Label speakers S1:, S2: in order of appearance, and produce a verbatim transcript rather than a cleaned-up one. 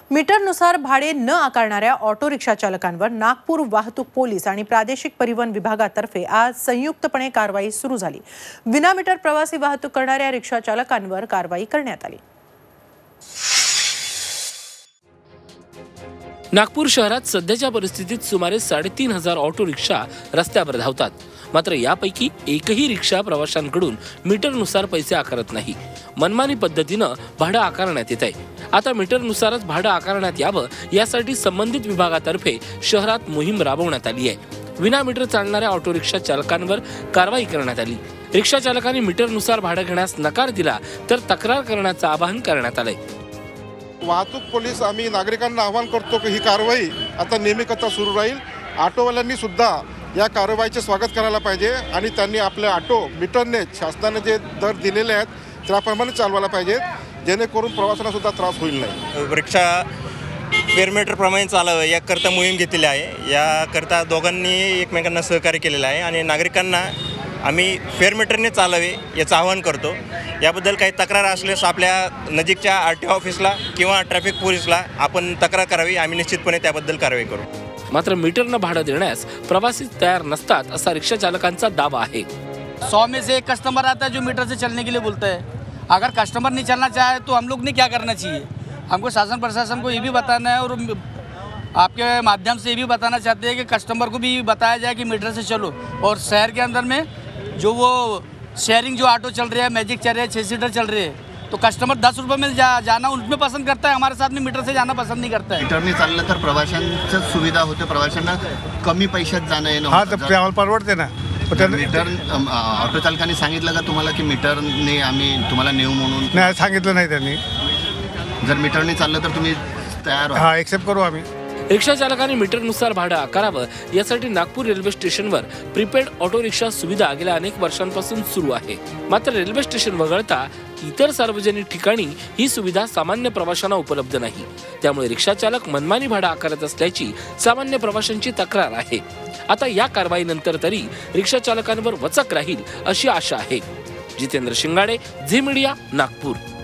S1: मीटरनुसार भाडे न आकारणाऱ्या ऑटो रिक्षा चालकांवर नागपूर वाहतूक पोलीस आणि प्रादेशिक परिवहन विभागातर्फे आज संयुक्तपणे कारवाई सुरू झाली। विना मीटर प्रवासी वाहतूक करणाऱ्या रिक्षा चालकांवर कारवाई करण्यात आली।
S2: नागपूर शहरात सध्याच्या परिस्थितीत सुमारे साडेतीन हजार ऑटो रिक्षा रस्त्यावर धावतात। मात्र यापैकी एकही रिक्षा प्रवाशांकडून मीटरनुसार पैसे आकारत नाही। मनमानी पद्धतीनं भाडं आकारण्यात येत आहे। आता मीटरनुसारच भाडं आकारण्यात यावं यासाठी संबंधित विभागातर्फे शहरात मोहीम राबवण्यात आली आहे। विना मीटर चालणाऱ्या ऑटो रिक्षा चालकांवर कारवाई करण्यात आली। रिक्षा चालकांनी मीटरनुसार भाडं घेण्यास नकार दिला तर तक्रार करण्याचं आवाहन करण्यात आलंय।
S3: वाहतूक पोलीस आम्ही नागरिकांना आवाहन करतो की ही कारवाई आता नेहमीकरता सुरू राहील। ऑटोवाल्यांनी सुद्धा या कारवाईचे स्वागत करायला पाहिजे आणि त्यांनी आपले ऑटो मीटरने शासनाने जे दर दिलेले आहेत त्याप्रमाणे चालवायला पाहिजे, जेणेकरून प्रवाशांना सुद्धा त्रास होईल नाही।
S4: रिक्षा फेअर मीटर प्रमाणे चालावं याकरता मोहीम घेतलेली आहे। याकरता दोघांनी एकमेकांना सहकार्य केलेलं आहे आणि नागरिकांना आम्ही फेअर मीटरने चालावे याचं आवाहन करतो। याबद्दल काही तक्रार असल्यास आपल्या नजीकच्या आर टी ऑफिसला किंवा ट्रॅफिक पोलीसला आपण तक्रार करावी। आम्ही निश्चितपणे त्याबद्दल कारवाई करू।
S2: मात्र मीटरनं भाडं देण्यास प्रवासी तयार नसतात असा रिक्षा चालकांचा दावा आहे।
S5: सौ में से एक कस्टमर आता है जो मीटर से चलने के लिए बोलता है। अगर कस्टमर नहीं चलना चाहे तो हम लोग ने क्या करना चाहिए? हमको शासन प्रशासन को ये भी बताना है और आपके माध्यम से ये भी बताना चाहते हैं कि कस्टमर को भी बताया जाए कि मीटर से चलो। और शहर के अंदर में जो वो शेयरिंग जो ऑटो चल रहे हैं, मैजिक चल रहे हैं, छः सीटर चल रहे हैं, तो कस्टमर दस रुपये में जा, जाना उनमें पसंद करता है, हमारे साथ में मीटर से जाना पसंद नहीं करता है।
S6: मीटरने चाललं तर प्रवाशांची सुविधा होते, प्रवाशांना कमी पैशात जाणं येणं
S7: हा तर आम्हाला परवडते ना।
S6: मीटर ऑटो चालकांनी सांगितलं का तुम्हाला की मीटरने आम्ही तुम्हाला नेऊ म्हणून?
S7: नाही, सांगितलं नाही त्यांनी।
S6: जर मीटरने चाललं तर तुम्ही तयार व्हा?
S7: हा, एक्सेप्ट करू आम्ही।
S2: रिक्षा चालकांनी मीटरनुसार भाडं आकारावं यासाठी नागपूर रेल्वे स्टेशनवर प्रीपेड ऑटो रिक्षा सुविधा गेल्या अनेक वर्षांपासून सुरू आहे। मात्र रेल्वे स्टेशन वगळता इतर सार्वजनिक ठिकाणी ही सुविधा सामान्य प्रवाशांना उपलब्ध नाही। त्यामुळे रिक्षा चालक मनमानी भाडं आकारत असल्याची सामान्य प्रवाशांची तक्रार आहे। आता या कारवाईनंतर तरी रिक्षा चालकांवर वचक राहील अशी आशा आहे। जितेंद्र शिंगाडे, झी मीडिया, नागपूर।